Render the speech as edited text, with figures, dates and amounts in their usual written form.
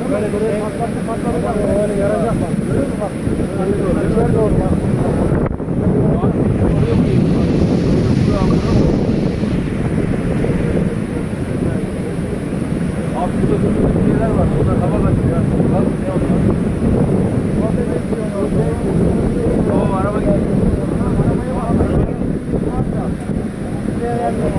Böyle buraya patlattı. Öyle yarayacak bak. Görüyor musun bak? İçeri doğru bak. Abi burada şeyler var. Burada hava kaçıyor. Bak ne oldu? Tamam araba gidiyor. Arabaya bak.